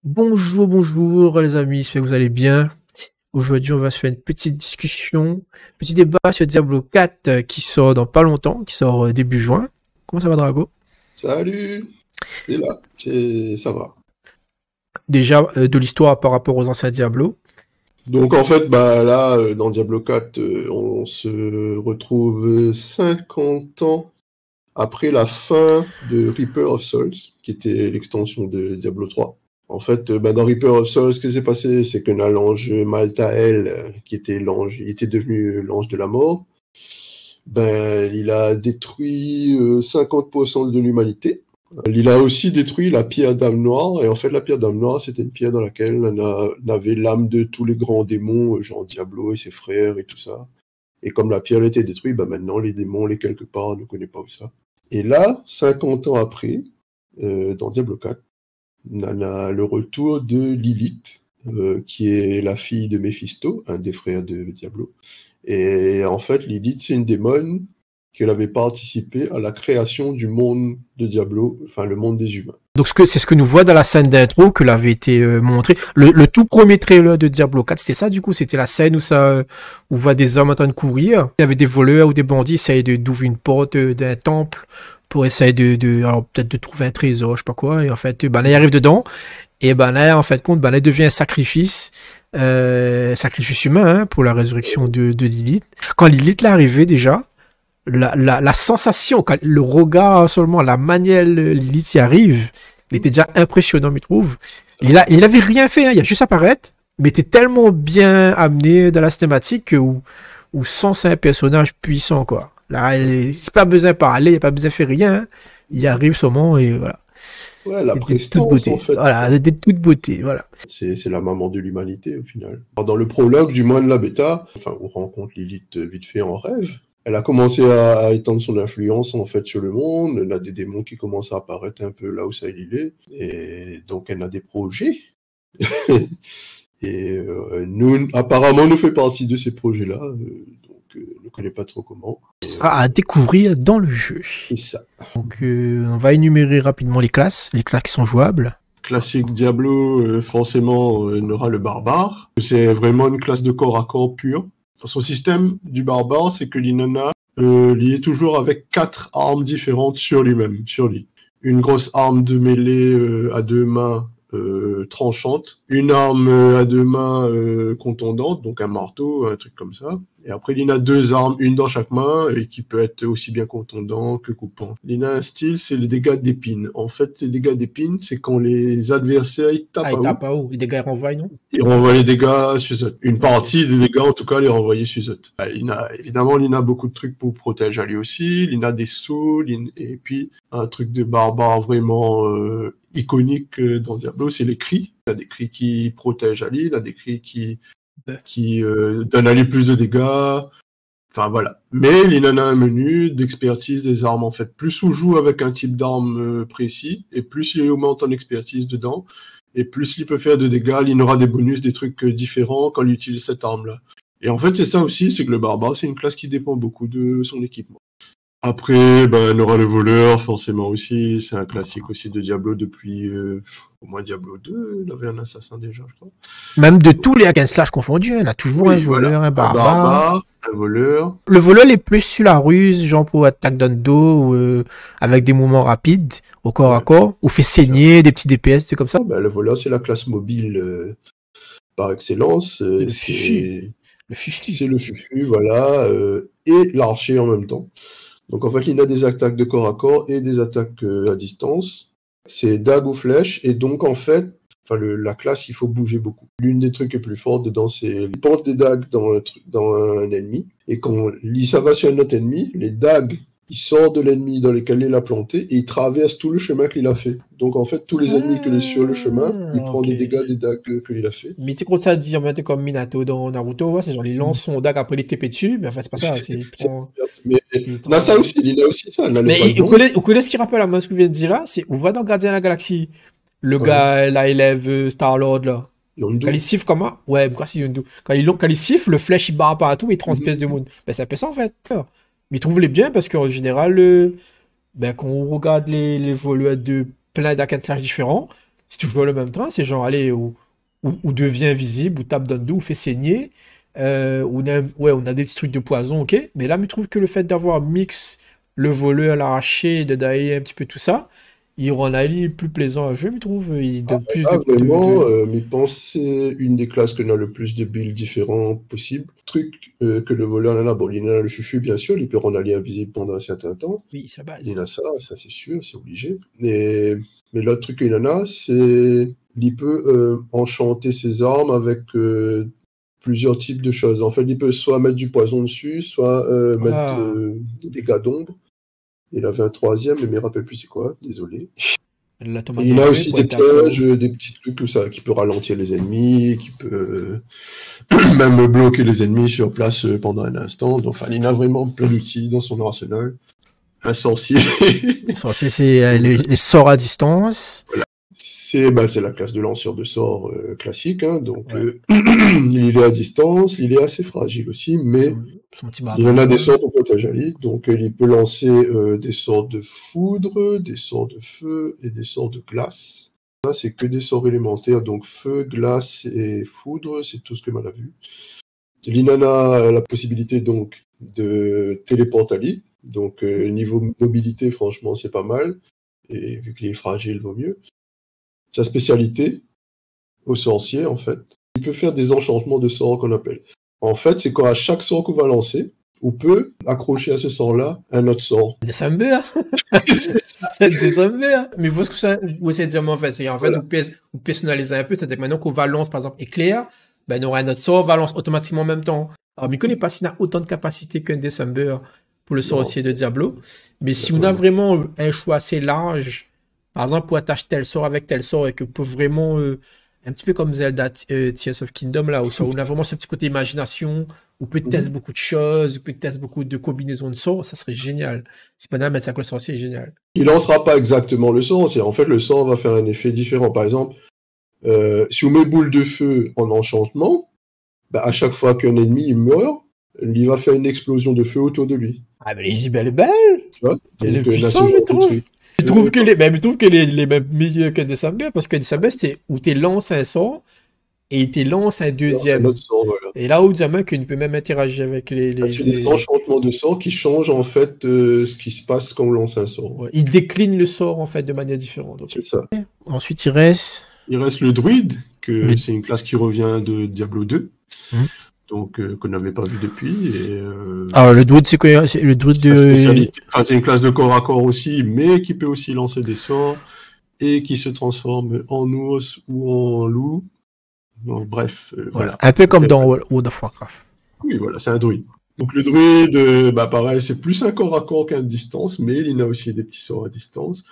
Bonjour, bonjour les amis, j'espère que vous allez bien. Aujourd'hui, on va se faire une petite discussion, petit débat sur Diablo 4 qui sort dans pas longtemps, qui sort début juin. Comment ça va, Drago? Salut, c'est là, ça va. Déjà, de l'histoire par rapport aux anciens Diablo. Donc en fait, bah là, dans Diablo 4, on se retrouve 50 ans après la fin de Reaper of Souls, qui était l'extension de Diablo 3. En fait, bah, dans Reaper of Souls, ce qui s'est passé, c'est qu'on a l'ange Maltael, qui était l'ange, il était devenu l'ange de la mort. Ben, il a détruit 50% de l'humanité. Il a aussi détruit la pierre d'âme noire, et en fait la pierre d'âme noire c'était une pierre dans laquelle on avait l'âme de tous les grands démons, genre Diablo et ses frères et tout ça. Et comme la pierre était détruite, bah maintenant les démons, les quelque part, on ne connaît pas où ça. Et là, 50 ans après, dans Diablo 4, on a le retour de Lilith, qui est la fille de Méphisto, un des frères de Diablo. Et en fait, Lilith, c'est une démone qu'elle avait participé à la création du monde de Diablo, enfin le monde des humains. Donc c'est ce que nous voit dans la scène d'intro que l'avait été montré. Le tout premier trailer de Diablo 4, c'était ça du coup, c'était la scène où où on voit des hommes en train de courir. Il y avait des voleurs ou des bandits qui essayaient d'ouvrir une porte d'un temple pour essayer alors peut-être de trouver un trésor, je sais pas quoi. Et en fait, ben là, il arrive dedans. Et ben là, en fait, compte, ben là, il devient un sacrifice humain hein, pour la résurrection de Lilith. Quand Lilith l'est arrivée déjà, la sensation, quand le regard seulement, la manière Lilith y arrive, il était déjà impressionnant, je trouve. Il avait rien fait, hein, il a juste apparaître, mais était tellement bien amené dans la cinématique où sans c'est un personnage puissant, quoi. Là, c'est pas besoin de parler, il n'y a pas besoin de faire rien. Hein. Il arrive seulement et voilà. Ouais, la C'était de toute prestance en beauté. fait. Voilà, de toute beauté, voilà. C'est la maman de l'humanité au final. Alors, dans le prologue du moins de la bêta, enfin on rencontre Lilith vite fait en rêve. Elle a commencé à étendre son influence en fait sur le monde. Elle a des démons qui commencent à apparaître un peu là où ça il est. Et donc elle a des projets. Et nous, apparemment, nous fait partie de ces projets-là, donc on ne connaît pas trop comment. Ce sera à découvrir dans le jeu. C'est ça. Donc, on va énumérer rapidement les classes qui sont jouables. Classique Diablo, forcément, on aura le barbare. C'est vraiment une classe de corps à corps pure. Son système du barbare, c'est que l'Inanna lié toujours avec 4 armes différentes sur lui-même, sur lui. Une grosse arme de mêlée à deux mains tranchante, une arme à deux mains contondante, donc un marteau, un truc comme ça. Et après, il a deux armes, une dans chaque main, et qui peut être aussi bien contondant que coupant. Il a un style, c'est les dégâts d'épine. En fait, les dégâts d'épine, c'est quand les adversaires ils tapent Ah, il à haut, tape pas haut. Les dégâts renvoient, non? ils renvoient les dégâts sur eux. Une Ok. partie des dégâts, en tout cas, les renvoyer sur eux. Évidemment, il a beaucoup de trucs pour protéger à lui aussi. Il a des sauts, et puis un truc de barbare vraiment iconique dans Diablo, c'est les cris. Il a des cris qui protègent Ali, il a des cris qui donnent à Ali plus de dégâts. Enfin voilà. Mais il en a un menu d'expertise des armes en fait. Plus on joue avec un type d'arme précis, et plus il augmente en expertise dedans, et plus il peut faire de dégâts, il aura des bonus, des trucs différents quand il utilise cette arme-là. Et en fait c'est ça aussi, c'est que le barbare c'est une classe qui dépend beaucoup de son équipement. Après, ben, on aura le voleur, forcément aussi. C'est un classique aussi de Diablo depuis au moins Diablo 2. Il avait un assassin déjà, je crois. Même de tous les hack and slash confondus, il y a toujours un Oui, voilà. voleur, un Un barbare. barbare, un voleur. Le voleur est plus sur la ruse, genre pour attaque dans le dos, avec des mouvements rapides, au corps à Ouais, corps, ou fait c'est ça. saigner des petits DPS, c'est comme ça. Oh, ben, le voleur, c'est la classe mobile par excellence. Le fufu. Le C'est fufu. le fufu, voilà, et l'archer en même temps. Donc en fait, il a des attaques de corps à corps et des attaques à distance. C'est dague ou flèche, et donc en fait, enfin la classe, il faut bouger beaucoup. L'une des trucs les plus fortes dedans, c'est les portes des dagues dans un ennemi, et quand ça va sur un autre ennemi, les dagues, il sort de l'ennemi dans lequel il a planté, et il traverse tout le chemin qu'il a fait. Donc en fait, tous les ennemis qu'il est sur le chemin, il Ah, prend ok. des dégâts des dagues qu'il a fait. Mais c'est comme ça dire, mais t'es comme Minato dans Naruto, ouais, c'est genre les lances son dague après les TP dessus, mais enfin c'est pas ça, c'est C'est- trop. Mais C'est on a ça trop. aussi, il a aussi ça, on a le Mais bâton. vous connaissez ce qui rappelle à moi ce que je viens de dire là? C'est, on voit dans Gardien de la Galaxie, le Ouais. gars, là, élève Star-Lord, là. Quand il Yondu. siffle comment? Ouais, pourquoi c'est Yondu? Quand il siffle, le flèche il barre partout et il transperce de monde. Ben, c'est un peu ça en fait. Mais trouve-les bien parce qu'en général, ben, quand on regarde les voleurs de plein d'hack and slash différents, Si tu joues en même temps, c'est genre, allez, ou devient invisible, ou tape dans le dos, ou fait saigner, on a des petits trucs de poison, ok? Mais là, je trouve que le fait d'avoir mix le voleur, l'arraché, de dailler un petit peu tout ça, il rend la ligne plus plaisant à jouer, je trouve. Il donne plus Ah, de... vraiment, mais pense c'est une des classes qu'on a le plus de builds différents possibles. Truc que le voleur en a, bon, il en a le chuchu, bien sûr, il peut rendre allié invisible pendant un certain temps. Oui, c'est la Il base. en a ça c'est sûr, c'est obligé. Mais l'autre truc qu'il en a, c'est il peut enchanter ses armes avec plusieurs types de choses. En fait, il peut soit mettre du poison dessus, soit mettre Ah, des dégâts d'ombre. Il avait un troisième, mais je me rappelle plus c'est quoi, désolé. Et il y en a l'automatiquement aussi pour des être accro. pièges, des petits trucs comme ça, qui peut ralentir les ennemis, qui peut même bloquer les ennemis sur place pendant un instant. Donc, enfin, il a vraiment plein d'outils dans son arsenal. Un sorcier. C'est Donc, les sorts à distance. c'est la classe de lanceur de sorts classique. Hein, donc, Ouais. il est à distance, il est assez fragile aussi, mais Son petit il en a des barbare. sorts pour protéger Ali. Donc, il peut lancer des sorts de foudre, des sorts de feu et des sorts de glace. Ça, c'est que des sorts élémentaires. Donc, feu, glace et foudre, c'est tout ce que m'en a vu. L'inana a la possibilité donc de téléporter Ali. Donc, niveau mobilité, franchement, c'est pas mal. Et vu qu'il est fragile, vaut mieux. Sa spécialité, au sorcier, en fait, il peut faire des enchantements de sorts qu'on appelle. En fait, c'est quand à chaque sort qu'on va lancer, on peut accrocher à ce sort-là un autre sort. Décember. C'est Décember. Mais vous, ce que ça, vous essayez de dire, moi, en fait, c'est en fait, Voilà. vous personnalisez un peu, c'est-à-dire que maintenant qu'on balance, par exemple, éclair, ben, on aura notre sort, balance automatiquement en même temps. Alors, je ne connais pas s'il a autant de capacité qu'un December pour le Non, sorcier de Diablo. Mais si on a vraiment. vraiment un choix assez large, par exemple, pour attacher tel sort avec tel sort et que peut vraiment, un petit peu comme Zelda Tears of Kingdom, là, où on a vraiment ce petit côté imagination, où peut tester Mhm. beaucoup de choses, où peut tester beaucoup de combinaisons de sorts, ça serait génial. Si pendant mettre ça avec le sorcier, c'est génial. Il lancera pas exactement le sort. En fait, le sort va faire un effet différent. Par exemple, si on met boule de feu en enchantement, bah, à chaque fois qu'un ennemi il meurt, il va faire une explosion de feu autour de lui. Ah, mais les JB, elle est belle! Tu vois. Elle est Donc, là, ce puissante, je genre de trouve! truc. Je trouve que je trouve que les mêmes milieux que December, parce que December, c'est où tu lances un sort et tu lances un Non, c'est un deuxième. autre sort, voilà. Et là où Diamant, que tu peux même interagir avec Ah, c'est des enchantements de sort qui changent en fait ce qui se passe quand on lance un sort. ouais, il décline le sort en fait de manière différente. Ok. C'est ça. Ensuite, il reste. Il reste le druide, que Le... c'est une classe qui revient de Diablo 2, Hmm. donc qu'on n'avait pas vu depuis. Et, Alors, le druide, c'est quoi? C'est le druide sa de. spécialité, enfin, c'est une classe de corps à corps aussi, mais qui peut aussi lancer des sorts et qui se transforme en ours ou en loup. Donc, bref, Ouais, voilà. un peu comme C'est- dans World of Warcraft. Oui, voilà, c'est un druide. Donc le druide, bah pareil, c'est plus un corps à corps qu'un distance, mais il a aussi des petits sorts à distance,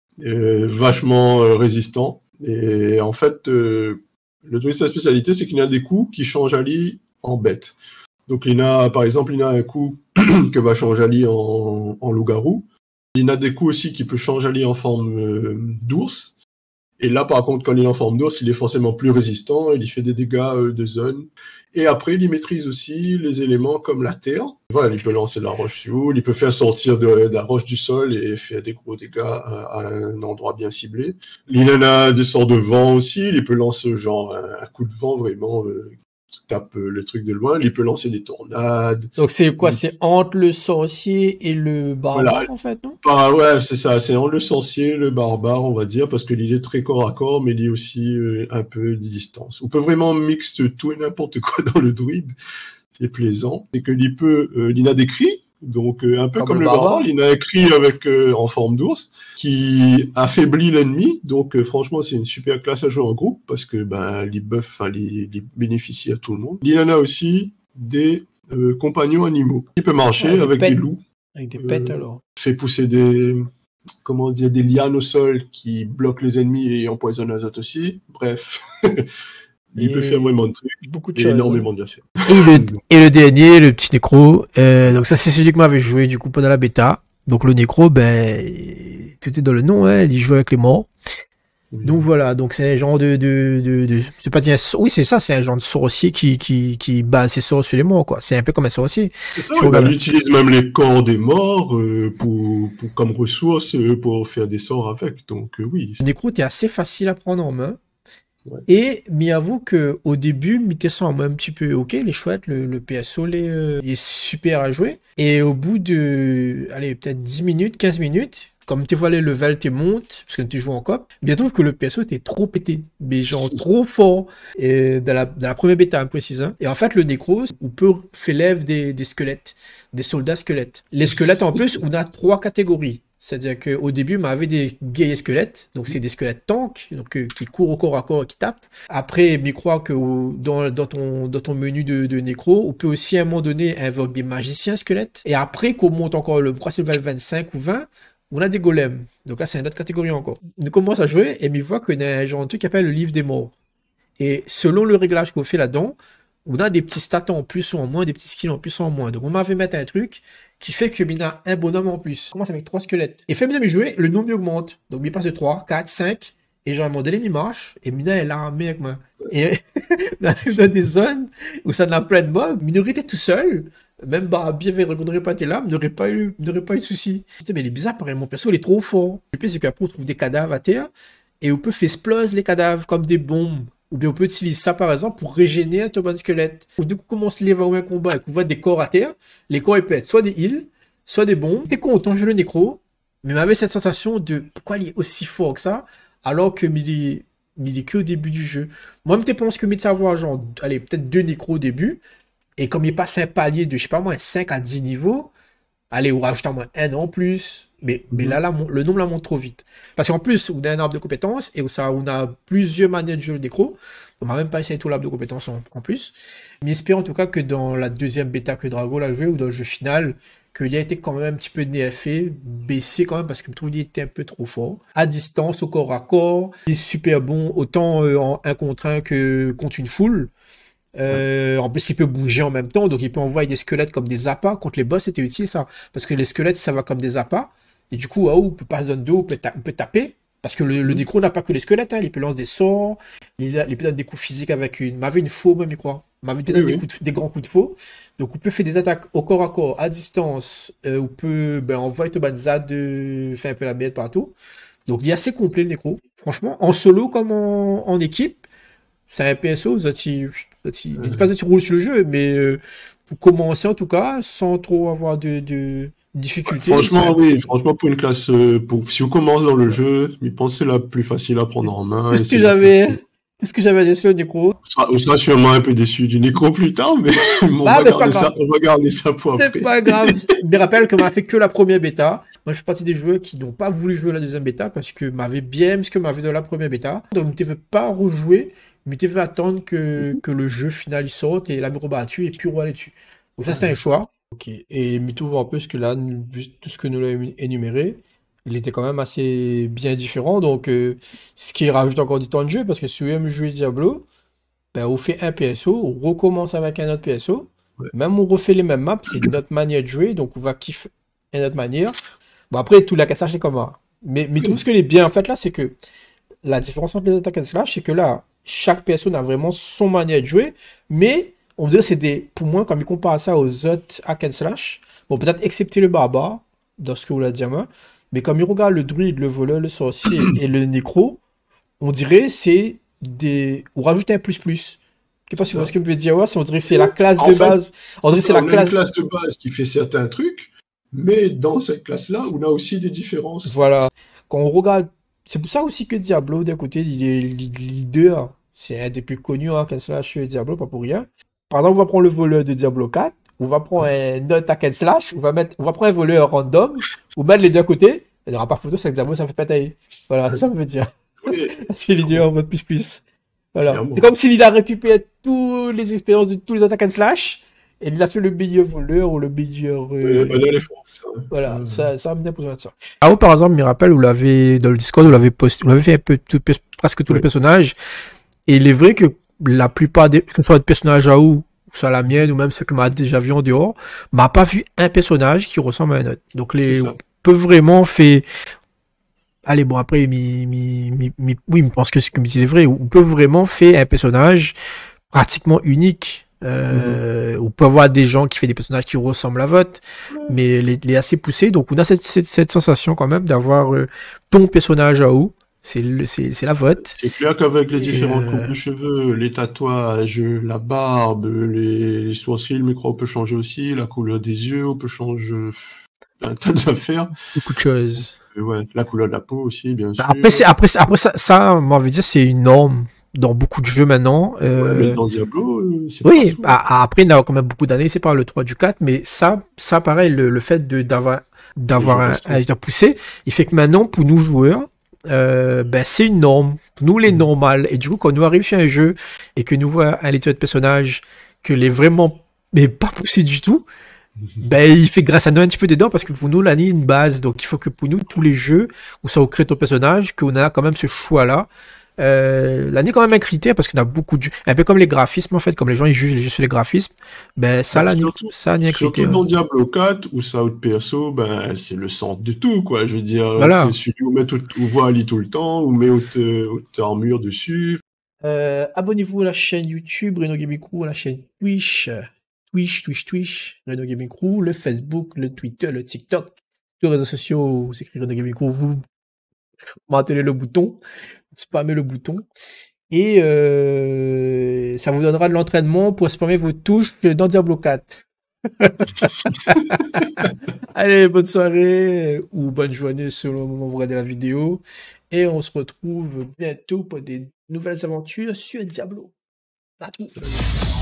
vachement résistant. Et en fait, le druide, sa spécialité, c'est qu'il a des coups qui changent Ali en bête. Donc il a, par exemple, il a un coup que va changer Ali en loup-garou. Il a des coups aussi qui peut changer Ali en forme d'ours. Et là, par contre, quand il est en forme d'ours, il est forcément plus résistant, il y fait des dégâts de zone. Et après, il y maîtrise aussi les éléments comme la terre. Voilà, il peut lancer la roche sur vous, il peut faire sortir de la roche du sol et faire des gros dégâts à un endroit bien ciblé. Il en a des sorts de vent aussi, il peut lancer genre un coup de vent vraiment qui tape le truc de loin. Il peut lancer des tornades. Donc, c'est quoi? Il... C'est entre le sorcier et le Voilà, barbare en fait, non? bah ouais, c'est ça, c'est le sorcier, le barbare, on va dire, parce que l'île est très corps à corps, mais il est aussi un peu de distance. On peut vraiment mixer tout et n'importe quoi dans le druide, c'est plaisant. C'est que il a des cris, donc un peu Comme le comme le barbare, barbare? il a un cri avec en forme d'ours qui affaiblit l'ennemi. Donc franchement, c'est une super classe à jouer en groupe parce que ben les buffs, enfin les bénéficie à tout le monde. Il en a aussi des compagnons animaux. Il peut Ah, marcher des avec des pets. loups. Avec des pets Euh, alors. fait pousser des, comment dire, des lianes au sol qui bloquent les ennemis et empoisonnent les autres aussi. Bref, il peut faire Et vraiment de trucs beaucoup de et choses, hein. énormément de faire. Et le dernier, le petit nécro. Donc ça, c'est celui que m'avait joué du coup pendant la bêta. Donc le nécro, ben, tout est dans le nom, hein, il joue avec les morts. Oui. Donc voilà, donc c'est un genre je sais pas dire, oui c'est ça, c'est un genre de sorcier qui base ses sorts sur les morts, quoi. C'est un peu comme un sorcier. C'est ça, Tu oui, bah, il regardes. utilise même les corps des morts comme ressources pour faire des sorts avec. Donc oui. Le nécro était assez facile à prendre en main. Ouais. Et, mais avoue que au début, mettez ça en main un petit peu, ok, les chouettes, le PSO, il est super à jouer. Et au bout de, allez, peut-être 10 minutes, 15 minutes, comme tu vois les levels, tu montes, parce que tu joues en coop, bien trouve que le PSO était trop pété, mais genre trop fort, et dans la première bêta, hein, précise. Hein. Et en fait, le Necros, on peut faire lève des squelettes, des soldats squelettes. Les squelettes, en plus, on a 3 catégories. C'est-à-dire qu'au début, on avait des guerriers squelettes, donc c'est des squelettes tanks, donc qui courent au corps à corps et qui tapent. Après, je crois que dans ton menu de nécro, on peut aussi à un moment donné invoquer des magiciens squelettes. Et après, qu'on monte encore le croix level 25 ou 20, on a des golems. Donc là, c'est une autre catégorie encore. On commence à jouer et on voit qu'on a un genre de truc qui appelle le livre des morts. Et selon le réglage qu'on fait là-dedans, on a des petits stats en plus ou en moins, des petits skills en plus ou en moins. Donc on m'avait mettre un truc qui fait que il a un bonhomme en plus. On commence avec 3 squelettes. Et fait bien jouer, le nombre augmente. Donc il passe de 3, 4, 5. Et genre, mon délai, il marche. Et Mina est là, armée avec moi. Et on arrive dans des zones où ça n'a plein de mobs. Minorité tout seul. Même bah, bien ne n'aurait pas été là, n'aurait pas eu de soucis. Mais il est bizarre, pareil, mon perso, il est trop fort. Le pire, c'est qu'après, on trouve des cadavres à terre. Et on peut faire exploser les cadavres comme des bombes. Ou bien on peut utiliser ça par exemple pour régénérer un turban squelette. Ou dès qu'on commence les un combat et qu'on voit des corps à terre, les corps ils peuvent être soit des heals, soit des bombes. T'es content, je le nécro, mais m'avait cette sensation de pourquoi il est aussi fort que ça, alors que il est que au début du jeu. Moi, je pense que de savoir genre, allez, peut-être 2 nécros au début, et comme il passe un palier de, je sais pas moi, 5 à 10 niveaux, allez, ou rajoute en moins un en plus. Mais là, Mhm. le nombre la monte trop vite. Parce qu'en plus, on a un arbre de compétences et on a plusieurs manières de jouer le décro. On va même pas essayer tout l'arbre de compétences en plus. Mais j'espère en tout cas que dans la deuxième bêta que Drago l'a joué ou dans le jeu final, qu'il a été quand même un petit peu nerfé, baissé quand même parce que je trouve qu'il était un peu trop fort. À distance, au corps à corps, il est super bon, autant en 1 contre 1 que contre une foule. Ouais. En plus, il peut bouger en même temps, donc il peut envoyer des squelettes comme des appâts. Contre les boss, c'était utile ça. Parce que les squelettes, ça va comme des appâts. Et du coup, on peut pas se donner dos, on peut taper. Parce que le Mhm. nécro n'a pas que les squelettes, hein. Il peut lancer des sorts, il peut donner des coups physiques avec une. M'avait une faux, même, je crois. M'avait Oui, donné oui. des grands coups de faux. Donc, on peut faire des attaques au corps à corps, à distance. On peut envoyer tout Zad, faire un peu la merde partout. Donc, il est assez complet le nécro. Franchement, en solo comme en équipe. C'est un PSO, je dis pas que tu roules sur le jeu, mais pour commencer en tout cas, sans trop avoir de Ouais, difficultés, c'est franchement, un... oui, franchement, pour une classe, si on commence dans le jeu, je pense que c'est la plus facile à prendre en main tout et ce que c'est la plus. j'avais, tout ce que j'avais laissé au nécro. On sera sûrement un peu déçu du nécro plus tard, mais Bah, mais c'est pas grave. on va garder ça pour C'est après. pas grave. Je me rappelle qu'on a fait que la première bêta. Moi, je fais partie des joueurs qui n'ont pas voulu jouer la deuxième bêta parce que m'avait bien ce que m'avait dans la première bêta. Donc, je ne veux pas rejouer, mais je veux attendre que le jeu final il sorte et la me rebattu et puis on va aller dessus. Donc, ça, c'était un choix. Ok. Et Mito voit un peu ce que là, vu tout ce que nous l'avons énuméré, il était quand même assez bien différent. Donc, ce qui rajoute encore du temps de jeu parce que si vous aimez jouer Diablo, ben, on fait un PSO, on recommence avec un autre PSO. Ouais. Même on refait les mêmes maps, c'est notre manière de jouer, donc on va kiffer une autre manière. Bon, après, tout la cassage, c'est comme ça. Mais tout ce que est bien, en fait, là, c'est que la différence entre les attaques and slash, c'est que là, chaque PSO a vraiment son manière de jouer, mais on dirait que c'est des, pour moi, quand on compare ça aux autres hack and slash, bon, peut-être excepté le barbare, dans ce que vous l'avez dit à moi, mais comme il regarde le druide, le voleur, le sorcier et le nécro, on dirait c'est des. Ou rajouter un plus plus. Je sais pas C'est si vous voyez ça. ce que je veux dire. Ouais, on dirait que c'est la classe En de fait, base. On c'est dirait que c'est ça, la on a une classe. classe de base qui fait certains trucs, mais dans cette classe-là, on a aussi des différences. Voilà. Quand on regarde. C'est pour ça aussi que Diablo, d'un côté, il est leader. C'est un des plus connus hein, qu'un slash Diablo, pas pour rien. Par exemple, on va prendre le voleur de Diablo 4. On va prendre un autre hack and slash. On va prendre un voleur random. On met les deux à côté. Il n'y aura pas photo, c'est que Diablo, ça fait pas tailler. Voilà, ça veut dire. Oui, C'est leader en mode plus plus. Voilà. C'est clairement. comme s'il a récupéré toutes les expériences de tous les attaques and slash et il a fait le meilleur voleur ou le meilleur. Dans les fonds, ça, Voilà, ça me besoin de ça. Ah, vous, par exemple, me rappelle, vous l'avez, dans le Discord, vous l'avez fait un peu presque tous les oui. personnages. Et il est vrai que la plupart des, que ce soit des personnages à ou soit la mienne, ou même ceux que m'a déjà vu en dehors, m'a pas vu un personnage qui ressemble à un autre. Donc, C'est les, ça. peut vraiment faire, allez, bon, après, oui, je pense que ce que c'est vrai. On peut vraiment faire un personnage pratiquement unique. On peut avoir des gens qui font des personnages qui ressemblent à votre, mais les assez poussés. Donc, on a cette sensation quand même d'avoir ton personnage à vous. C'est la vote. C'est clair qu'avec les Et, différentes coupes de cheveux, les tatouages, la barbe, les sourcils, le micro, on peut changer aussi, la couleur des yeux, on peut changer un tas d'affaires. beaucoup de choses. Ouais, la couleur de la peau aussi, bien sûr. Après ça, moi, on va dire, c'est une norme dans beaucoup de jeux maintenant. Ouais, mais dans Diablo, c'est pas Oui, souvent. après, il y a quand même beaucoup d'années, c'est pas le 3 du 4, mais ça pareil, le fait Les jeux d'avoir un récents. éditeur poussé, il fait que maintenant, pour nous joueurs, ben, c'est une norme. Pour nous, les normales. Et du coup, quand nous arrive sur un jeu et que nous voit un éditeur de personnage que les vraiment, mais pas poussé du tout, ben, il fait grâce à nous un petit peu dedans parce que pour nous, l'année est une base. Donc, il faut que pour nous, tous les jeux où ça crée ton personnage, qu'on a quand même ce choix-là. L'année est quand même un critère parce qu'on a beaucoup de jeux. Un peu comme les graphismes, en fait, comme les gens ils jugent les jeux sur les graphismes. Ben, ça, Bah, l'année, ça, l'année est un surtout critère. dans Diablo 4, où ça haute perso, ben, c'est le centre de tout, quoi. Je veux dire, c'est Voilà. celui où on voit Ali tout le temps, où met haute armure dessus. Abonnez-vous à la chaîne YouTube Reno Gaming Crew, à la chaîne Twitch, Reno Gaming Crew, le Facebook, le Twitter, le TikTok, tous les réseaux sociaux, vous écrivez Reno Gaming Crew, vous maintenez le bouton, spammez le bouton, et ça vous donnera de l'entraînement pour spammer vos touches dans Diablo 4. Allez, bonne soirée ou bonne journée selon le moment où vous regardez la vidéo, et on se retrouve bientôt pour des nouvelles aventures sur Diablo. À tous.